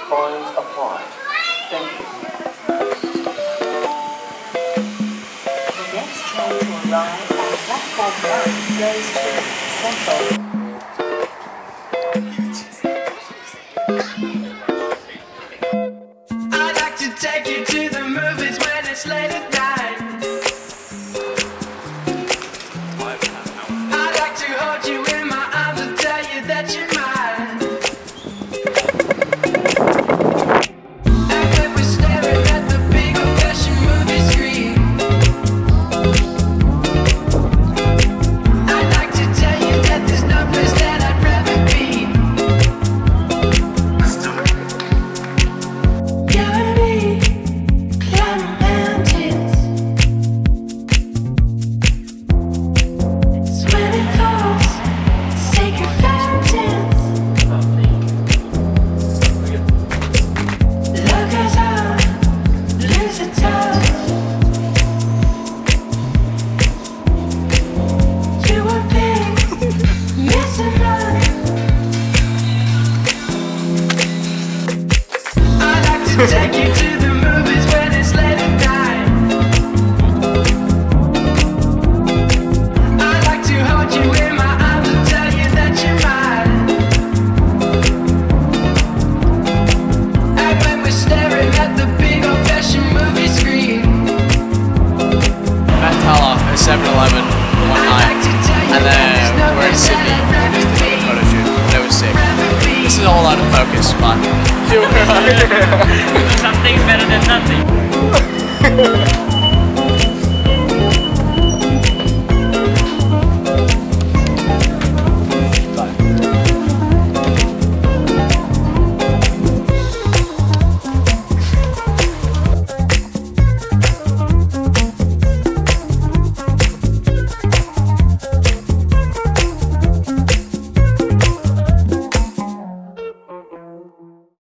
Fines apply. Thank you. The next train to arrive at platform 9 goes to Central. I'd like to take you to the movies when it's late at night. I'd like to hold you in my arms and tell you that you're mine. And then we're staring at the big old-fashioned movie screen. I'd like to tell you that there's no place that I'd rather be. You and me, climbing mountains, swimming pools, sacred fountains. Love goes on, lose its touch. You were big, missing love. I'd like to take you to the